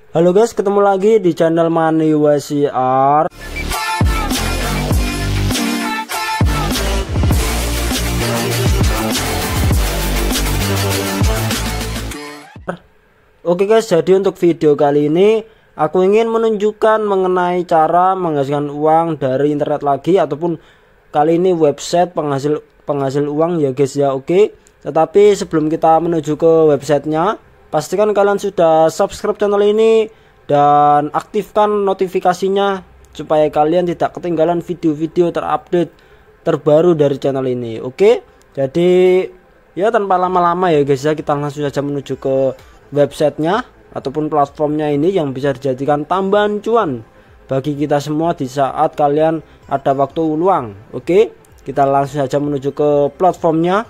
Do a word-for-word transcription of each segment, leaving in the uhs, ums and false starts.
Halo guys, ketemu lagi di channel Money W C R. Oke guys, jadi untuk video kali ini aku ingin menunjukkan mengenai cara menghasilkan uang dari internet lagi, ataupun kali ini website penghasil penghasil uang ya guys ya. Oke, tetapi sebelum kita menuju ke websitenya, pastikan kalian sudah subscribe channel ini dan aktifkan notifikasinya supaya kalian tidak ketinggalan video-video terupdate terbaru dari channel ini. Oke, jadi ya tanpa lama-lama ya guys ya, kita langsung saja menuju ke websitenya ataupun platformnya ini yang bisa dijadikan tambahan cuan bagi kita semua di saat kalian ada waktu luang. Oke, kita langsung saja menuju ke platformnya.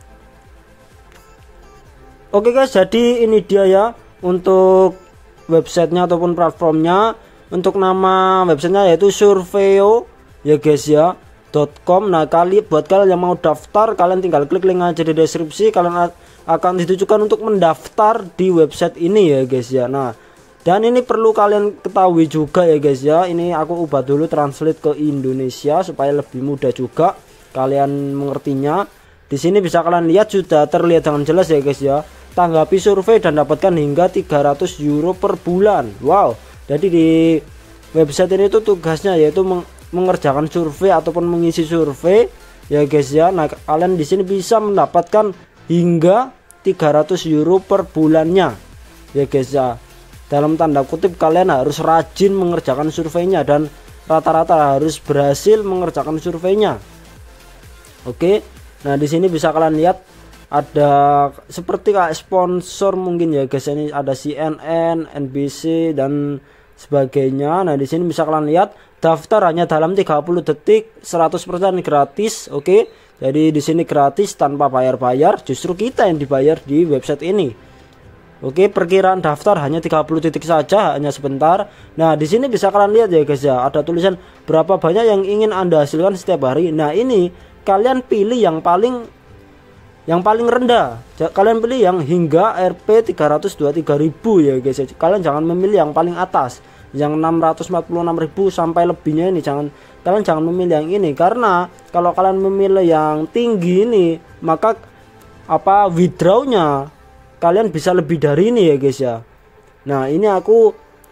Oke guys, jadi ini dia ya untuk websitenya ataupun platformnya. Untuk nama websitenya yaitu surveyo ya guys ya .com. Nah, kali buat kalian yang mau daftar, kalian tinggal klik link aja di deskripsi. Kalian akan ditujukan untuk mendaftar di website ini ya guys ya. Nah, dan ini perlu kalian ketahui juga ya guys ya. Ini aku ubah dulu translate ke Indonesia supaya lebih mudah juga kalian mengertinya. Di sini bisa kalian lihat sudah terlihat dengan jelas ya guys ya. Tanggapi survei dan dapatkan hingga tiga ratus euro per bulan. Wow. Jadi di website ini tuh tugasnya yaitu meng mengerjakan survei ataupun mengisi survei ya guys ya. Nah, kalian di sini bisa mendapatkan hingga tiga ratus euro per bulannya ya guys ya. Dalam tanda kutip kalian harus rajin mengerjakan surveinya dan rata-rata harus berhasil mengerjakan surveinya. Oke. Nah, di sini bisa kalian lihat ada seperti kayak sponsor mungkin ya guys. Ini ada C N N, N B C dan sebagainya. Nah, di sini bisa kalian lihat daftar hanya dalam tiga puluh detik, seratus persen gratis. Oke. Jadi di sini gratis tanpa bayar-bayar, justru kita yang dibayar di website ini. Oke, perkiraan daftar hanya tiga puluh detik saja, hanya sebentar. Nah, di sini bisa kalian lihat ya guys ya, ada tulisan berapa banyak yang ingin Anda hasilkan setiap hari. Nah, ini kalian pilih yang paling yang paling rendah. Kalian pilih yang hingga R P tiga ratus dua puluh tiga ribu ya guys. Kalian jangan memilih yang paling atas, yang enam ratus empat puluh enam ribu sampai lebihnya ini jangan. Kalian jangan memilih yang ini, karena kalau kalian memilih yang tinggi ini, maka apa withdrawnya kalian bisa lebih dari ini ya guys ya. Nah, ini aku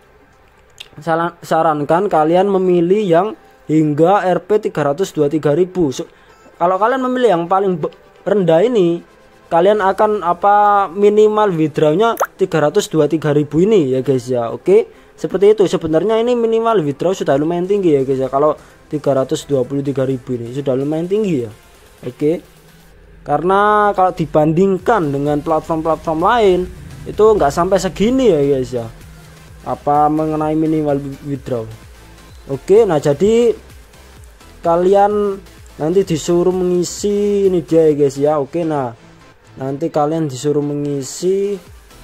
sarankan kalian memilih yang hingga R P tiga ratus dua puluh tiga ribu. So, kalau kalian memilih yang paling rendah ini, kalian akan apa minimal withdrawnya tiga ratus dua puluh tiga ribu ini ya guys ya. Oke, seperti itu. Sebenarnya ini minimal withdraw sudah lumayan tinggi ya guys ya. Kalau tiga ratus dua puluh tiga ribu ini sudah lumayan tinggi ya. Oke, karena kalau dibandingkan dengan platform-platform lain itu nggak sampai segini ya guys ya, apa mengenai minimal withdraw. Oke, nah jadi kalian nanti disuruh mengisi ini dia ya guys ya. Oke, nah nanti kalian disuruh mengisi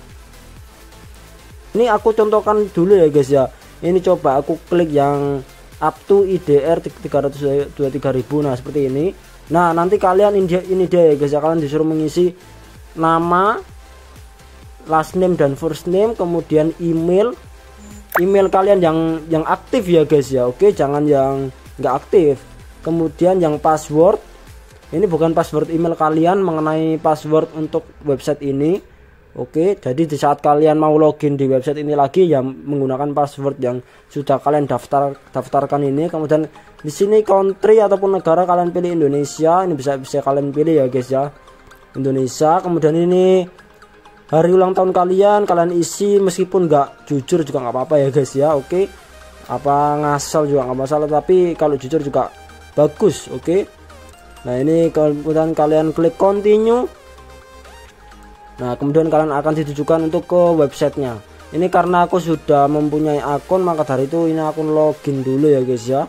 ini, aku contohkan dulu ya guys ya. Ini coba aku klik yang up to I D R tiga ratus dua puluh tiga ribu. Nah, seperti ini. Nah, nanti kalian ini dia, ini dia ya guys ya, kalian disuruh mengisi nama, last name dan first name, kemudian email email kalian yang yang aktif ya guys ya. Oke, jangan yang nggak aktif. Kemudian yang password, ini bukan password email kalian, mengenai password untuk website ini. Oke, jadi di saat kalian mau login di website ini lagi ya menggunakan password yang sudah kalian daftar daftarkan ini. Kemudian di sini country ataupun negara kalian pilih Indonesia. Ini bisa bisa kalian pilih ya guys ya, Indonesia. Kemudian ini hari ulang tahun kalian kalian isi, meskipun nggak jujur juga nggak apa-apa ya guys ya. Oke, apa ngasal juga nggak masalah, tapi kalau jujur juga bagus. Oke, nah ini kemudian kalian klik continue. Nah, kemudian kalian akan ditujukan untuk ke websitenya. Ini karena aku sudah mempunyai akun, maka dari itu ini akun login dulu ya guys ya.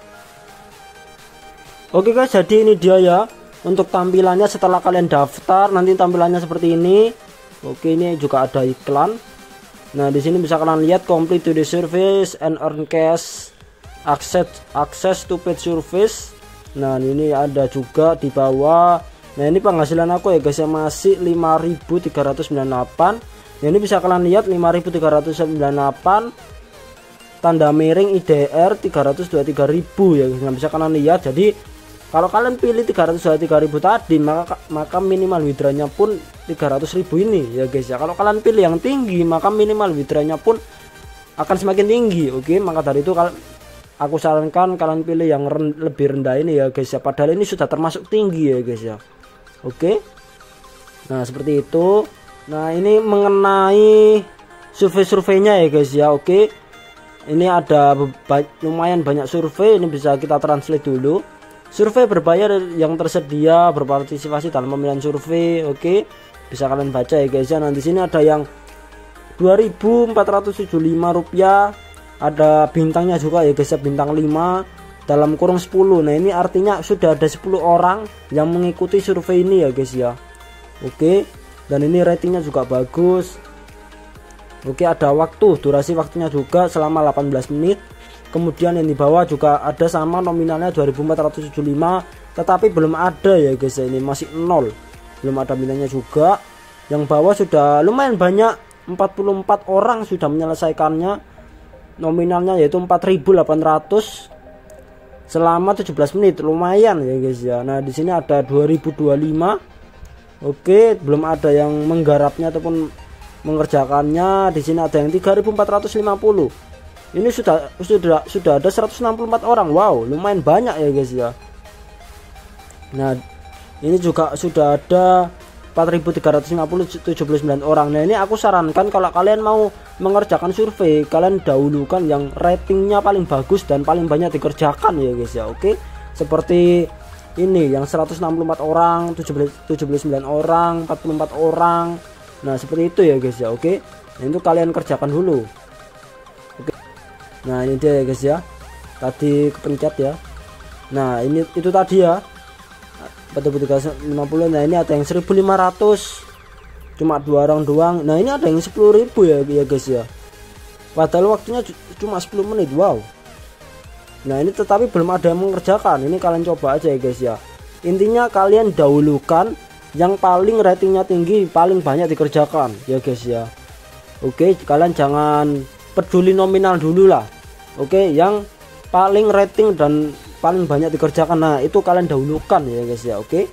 Oke guys, jadi ini dia ya untuk tampilannya setelah kalian daftar. Nanti tampilannya seperti ini. Oke, ini juga ada iklan. Nah, di sini bisa kalian lihat complete to the service and earn cash, access access to paid service. Nah, ini ada juga di bawah. Nah, ini penghasilan aku ya guys ya, masih lima ribu tiga ratus sembilan puluh delapan. Nah, ini bisa kalian lihat lima ribu tiga ratus sembilan puluh delapan, tanda miring I D R tiga ratus dua puluh tiga ribu ya guys. Nah, bisa kalian lihat. Jadi kalau kalian pilih tiga ratus dua puluh tiga ribu tadi, maka maka minimal withdrawnya pun tiga ratus ribu ini ya guys ya. Kalau kalian pilih yang tinggi, maka minimal withdrawnya pun akan semakin tinggi. Oke, maka dari itu kalau aku sarankan kalian pilih yang ren lebih rendah ini ya guys ya. Padahal ini sudah termasuk tinggi ya guys ya. Oke. Nah, seperti itu. Nah, ini mengenai survei-surveinya ya guys ya. Oke. Ini ada lumayan banyak survei, ini bisa kita translate dulu. Survei berbayar yang tersedia berpartisipasi dalam pemilihan survei. Oke. Bisa kalian baca ya guys ya. Nah, di sini ada yang dua ribu empat ratus tujuh puluh lima rupiah. Ada bintangnya juga ya guys ya, bintang lima dalam kurung sepuluh. Nah, ini artinya sudah ada sepuluh orang yang mengikuti survei ini ya guys ya. Oke. Dan ini ratingnya juga bagus. Oke, ada waktu, durasi waktunya juga selama delapan belas menit. Kemudian yang di bawah juga ada sama, nominalnya dua ribu empat ratus tujuh puluh lima, tetapi belum ada ya guys ya, ini masih nol. Belum ada bintangnya juga. Yang bawah sudah lumayan banyak, empat puluh empat orang sudah menyelesaikannya. Nominalnya yaitu empat ribu delapan ratus selama tujuh belas menit, lumayan ya guys ya. Nah, di sini ada dua ribu dua puluh lima. Oke, belum ada yang menggarapnya ataupun mengerjakannya. Di sini ada yang tiga ribu empat ratus lima puluh. Ini sudah sudah sudah ada seratus enam puluh empat orang. Wow, lumayan banyak ya guys ya. Nah, ini juga sudah ada empat ribu tiga ratus lima puluh, tujuh puluh sembilan orang. Nah, ini aku sarankan kalau kalian mau mengerjakan survei, kalian dahulukan yang ratingnya paling bagus dan paling banyak dikerjakan ya guys ya. Oke. Seperti ini yang seratus enam puluh empat orang, tujuh puluh sembilan orang, empat puluh empat orang. Nah, seperti itu ya guys ya. Oke. Nah, itu kalian kerjakan dulu. Oke. Nah, ini dia ya guys ya. Tadi kepencet ya. Nah, ini itu tadi ya. empat ribu tiga ratus lima puluh. Nah, ini ada yang seribu lima ratus. Cuma dua orang doang. Nah, ini ada yang sepuluh ribu ya, ya guys ya. Padahal waktunya cuma sepuluh menit. Wow. Nah, ini tetapi belum ada yang mengerjakan. Ini kalian coba aja ya guys ya. Intinya kalian dahulukan yang paling ratingnya tinggi, paling banyak dikerjakan ya guys ya. Oke, kalian jangan peduli nominal dulu lah. Oke, yang paling rating dan paling banyak dikerjakan, nah itu kalian dahulukan ya guys ya. Oke,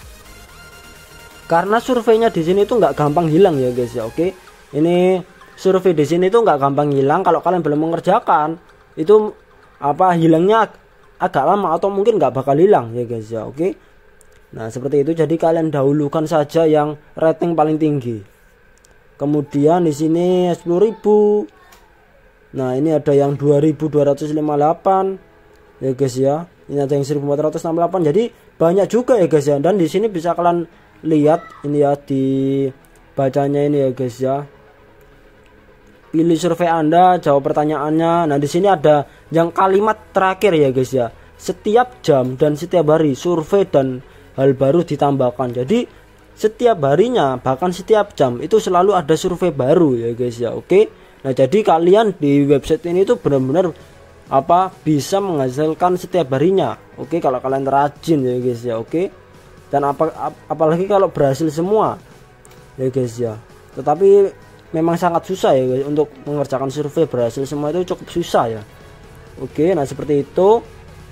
karena surveinya di sini itu nggak gampang hilang ya guys ya. Oke, ini survei di sini itu nggak gampang hilang. Kalau kalian belum mengerjakan itu apa hilangnya agak lama atau mungkin nggak bakal hilang ya guys ya. Oke, nah seperti itu. Jadi kalian dahulukan saja yang rating paling tinggi. Kemudian di sini sepuluh ribu. Nah, ini ada yang dua ribu dua ratus lima puluh delapan ya guys ya. Ini ada yang seribu empat ratus enam puluh delapan. Jadi banyak juga ya guys ya. Dan di sini bisa kalian lihat ini ya, di bacanya ini ya guys ya. Pilih survei Anda, jawab pertanyaannya. Nah, di sini ada yang kalimat terakhir ya guys ya. Setiap jam dan setiap hari survei dan hal baru ditambahkan. Jadi setiap harinya bahkan setiap jam itu selalu ada survei baru ya guys ya. Oke. Nah, jadi kalian di website ini tuh benar-benar apa bisa menghasilkan setiap harinya. Oke, kalau kalian rajin ya guys ya. Oke. Dan apa ap, apalagi kalau berhasil semua ya guys ya. Tetapi memang sangat susah ya guys untuk mengerjakan survei berhasil semua, itu cukup susah ya. Oke, nah seperti itu.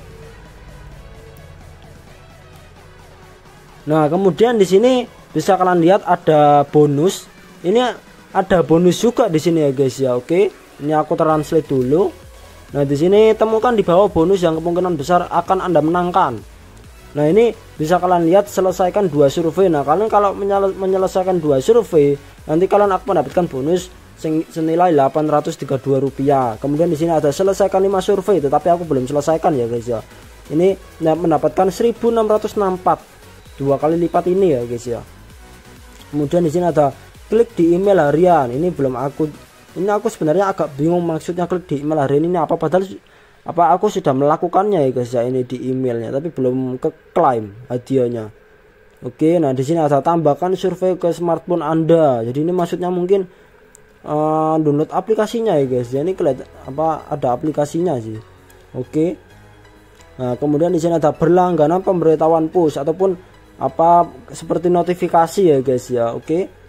Nah, kemudian di sini bisa kalian lihat ada bonus. Ini ada bonus juga di sini ya guys ya. Oke, ini aku translate dulu. Nah, di sini temukan di bawah bonus yang kemungkinan besar akan Anda menangkan. Nah, ini bisa kalian lihat, selesaikan dua survei. Nah, kalian kalau menyelesaikan dua survei, nanti kalian akan mendapatkan bonus senilai delapan ratus tiga puluh dua rupiah. Kemudian di sini ada selesaikan lima survei, tetapi aku belum selesaikan ya guys ya. Ini mendapatkan seribu enam ratus enam puluh empat, dua kali lipat ini ya guys ya. Kemudian di sini ada klik di email harian. Ini belum aku ini aku sebenarnya agak bingung maksudnya klik di email harian ini apa, padahal apa aku sudah melakukannya ya guys ya, ini di emailnya, tapi belum ke klaim hadiahnya. Oke, nah di sini ada tambahkan survei ke smartphone Anda. Jadi ini maksudnya mungkin uh, download aplikasinya ya guys ya. Ini kelihatan apa ada aplikasinya sih. Oke. Nah, kemudian di sini ada berlangganan pemberitahuan push ataupun apa seperti notifikasi ya guys ya. Oke.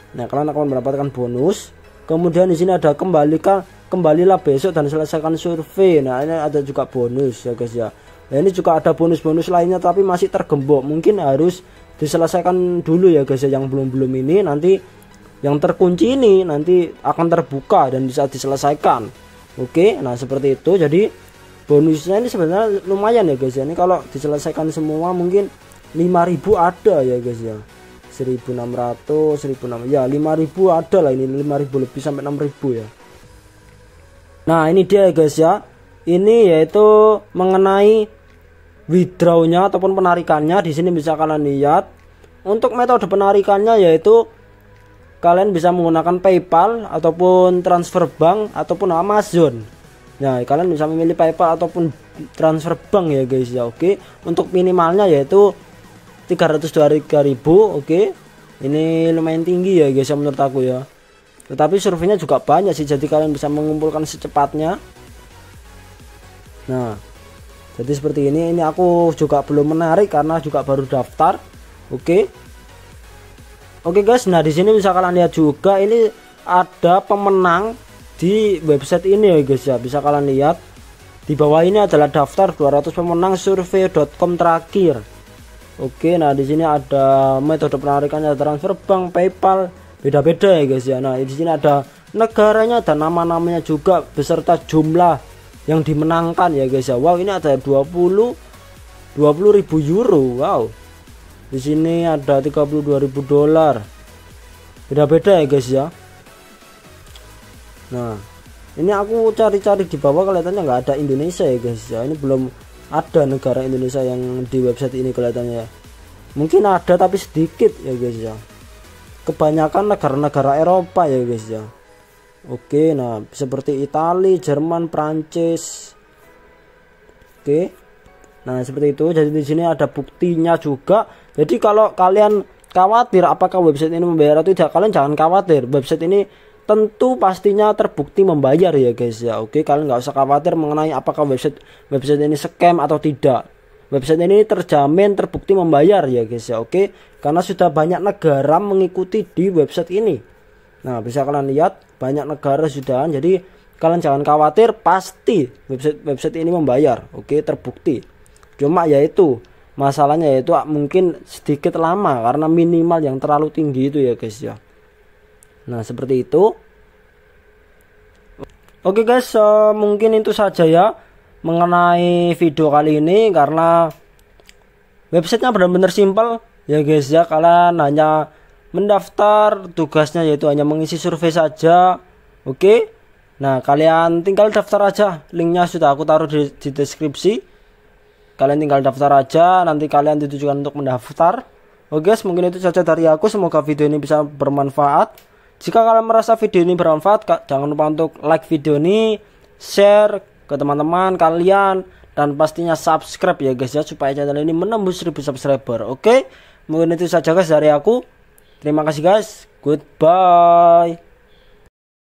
Nah, kalian akan mendapatkan bonus. Kemudian di sini ada kembalikan kembalilah besok dan selesaikan survei. Nah, ini ada juga bonus ya guys ya. Nah, ini juga ada bonus-bonus lainnya tapi masih tergembok. Mungkin harus diselesaikan dulu ya guys ya, yang belum-belum ini. Nanti yang terkunci ini nanti akan terbuka dan bisa diselesaikan. Oke, nah seperti itu. Jadi bonusnya ini sebenarnya lumayan ya guys ya. Ini kalau diselesaikan semua mungkin lima ribu ada ya guys ya. seribu enam ratus, seribu enam ratus, ya lima ribu ada lah, ini lima ribu lebih sampai enam ribu ya. Nah, ini dia ya guys ya. Ini yaitu mengenai withdrawnya ataupun penarikannya. Di sini bisa kalian lihat. Untuk metode penarikannya yaitu kalian bisa menggunakan PayPal ataupun transfer bank ataupun Amazon. Nah, kalian bisa memilih PayPal ataupun transfer bank ya guys ya. Oke, untuk minimalnya yaitu tiga ratus dua puluh tiga ribu. Oke, ini lumayan tinggi ya guys ya menurut aku ya. Tetapi surveinya juga banyak sih, jadi kalian bisa mengumpulkan secepatnya. Nah, jadi seperti ini. Ini aku juga belum menarik karena juga baru daftar. Oke, oke guys. Nah, di sini bisa kalian lihat juga ini ada pemenang di website ini ya guys ya. Bisa kalian lihat di bawah ini adalah daftar dua ratus pemenang survei dot com terakhir. Oke, nah di sini ada metode penarikannya, transfer bank, PayPal, beda-beda ya guys ya. Nah, di sini ada negaranya dan nama-namanya juga beserta jumlah yang dimenangkan ya guys ya. Wow, ini ada dua puluh ribu euro. Wow. Di sini ada tiga puluh dua ribu dolar. Beda-beda ya guys ya. Nah, ini aku cari-cari di bawah kelihatannya nggak ada Indonesia ya guys ya. Ini belum ada negara Indonesia yang di website ini kelihatannya ya. Mungkin ada tapi sedikit ya guys ya. Kebanyakan negara-negara Eropa ya guys ya. Oke, nah seperti Italia, Jerman, Prancis. Oke. Nah, seperti itu. Jadi di sini ada buktinya juga. Jadi kalau kalian khawatir apakah website ini membayar atau tidak, kalian jangan khawatir. Website ini tentu pastinya terbukti membayar ya guys ya. Oke, kalian nggak usah khawatir mengenai apakah website website ini scam atau tidak. Website ini terjamin terbukti membayar ya guys ya. Oke, karena sudah banyak negara mengikuti di website ini. Nah, bisa kalian lihat banyak negara sudah. Jadi kalian jangan khawatir, pasti website website ini membayar. Oke, terbukti. Cuma yaitu masalahnya yaitu mungkin sedikit lama karena minimal yang terlalu tinggi itu ya guys ya. Nah, seperti itu. Oke guys, uh, mungkin itu saja ya mengenai video kali ini, karena websitenya benar-benar simpel ya guys ya. Kalian hanya mendaftar, tugasnya yaitu hanya mengisi survei saja. Oke. Nah, kalian tinggal daftar aja. Linknya sudah aku taruh di, di deskripsi. Kalian tinggal daftar aja, nanti kalian ditujukan untuk mendaftar. Oke guys, mungkin itu saja dari aku. Semoga video ini bisa bermanfaat. Jika kalian merasa video ini bermanfaat, jangan lupa untuk like video ini, share ke teman-teman kalian, dan pastinya subscribe ya guys ya, supaya channel ini menembus seribu subscriber. Oke, mungkin itu saja guys dari aku. Terima kasih guys, goodbye.